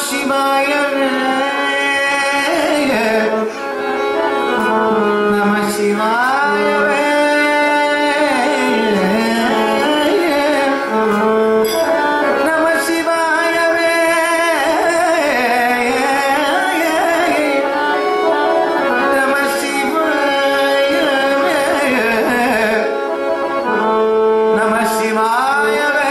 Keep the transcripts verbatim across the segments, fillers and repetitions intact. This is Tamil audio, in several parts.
சிவாயவே நம சிவாயவே நம சிவாயவே நம சிவாயவே நம சிவாயவே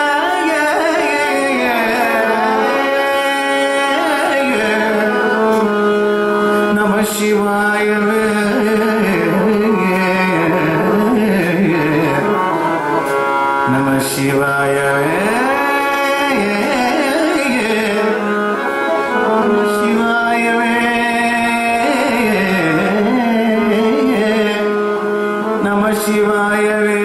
நம சிவாயவே நம சிவாயவே நம சிவாயவே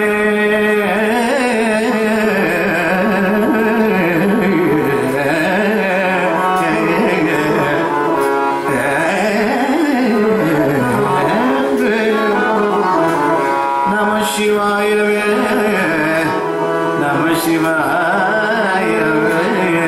நம சிவாயவே நம சிவாயவே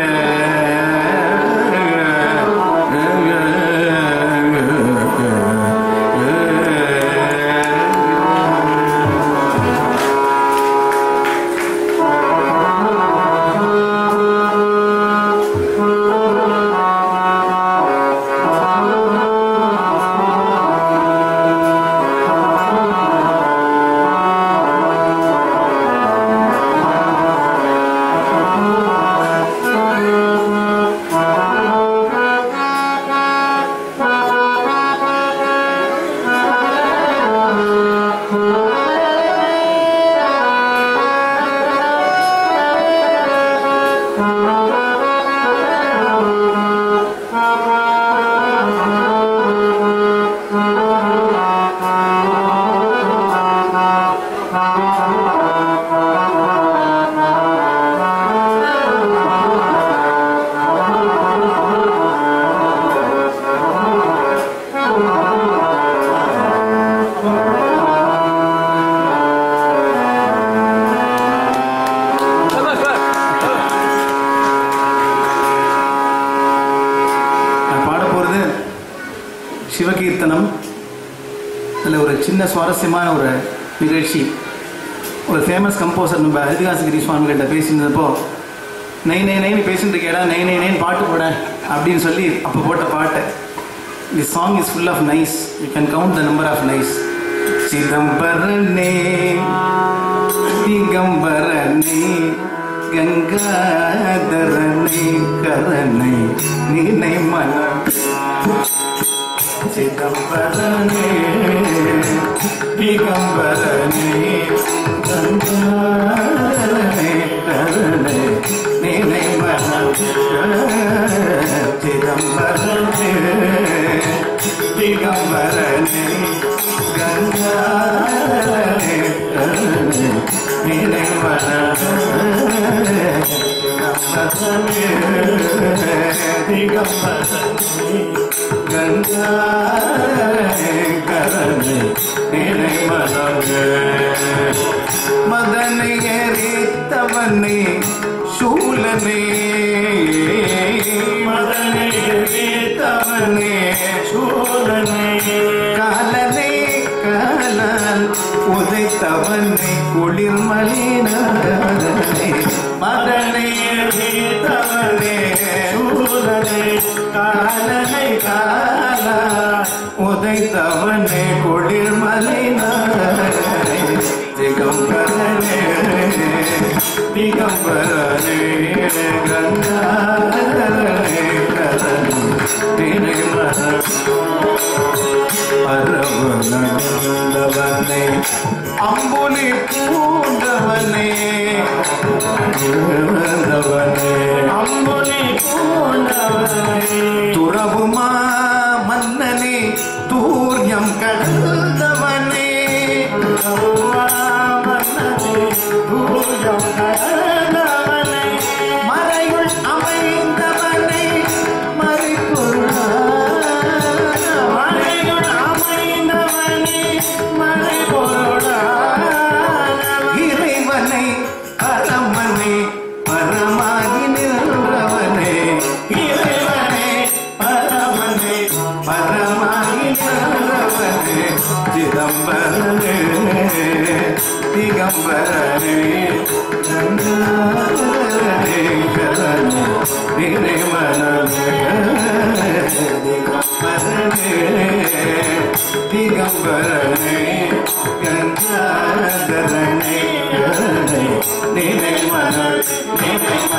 சிவகீர்த்தனம். அதில் ஒரு சின்ன சுவாரஸ்யமான ஒரு நிகழ்ச்சி. ஒரு ஃபேமஸ் கம்போசர் நம்ம ஹரிதாசகிரி சுவாமிகிட்ட பேசியிருந்தப்போ நெய் நெய் நெய்னு பேசிட்டு இருக்கேடா, நெய் நெய் நெய்னு பாட்டு போட அப்படின்னு சொல்லி அப்போ போட்ட பாட்டு. The song is full of nice. You can count the number of nice. சிதம்பரனே திகம்பரனே கங்காதரனே கரனை நினை மனம். சிதம்பரனே திகம்பரனே கங்காதரனே கரனை நினை மனம். சிதம்பரனே திகம்பரனே கங்காதரனே கரனை நினை மனம். திகம்பரனே கங்காதரனே கரனை நினை மனம். மதனை எரித்தவனே சூலனே, மதனை எரித்தவனே சூலனே, காலனே காலால் உதைத்தவனே குளிர்மலினாரனே. மதனை எரித்தவனே சூலனே, காலனை காலால் உதைத்தவனே குளிர்மலினாரனே. திகம்பரனே திகம்பரனே கங்காதரனே கரனை நினை மனம். அரவணந்தவனே அம்புலி பூண்டவனே அம்புலி பூண்டவனே துறவுமா மன்னனே தூர்யம் கடந்தவனே. தூர்யம் கடந்தவனே மறையுள் அமைந்தவனே மறைபொருளா. மறையுள் அமைந்தவனே மறைபொருளா. இறைவனை பரமனை பரமாகி நின்றவனே. இறைவனை दिगंबरने गंगाधरने शरणे निने मनमे दिगंबरने दिगंबरने गंगाधरने शरणे निने मनमे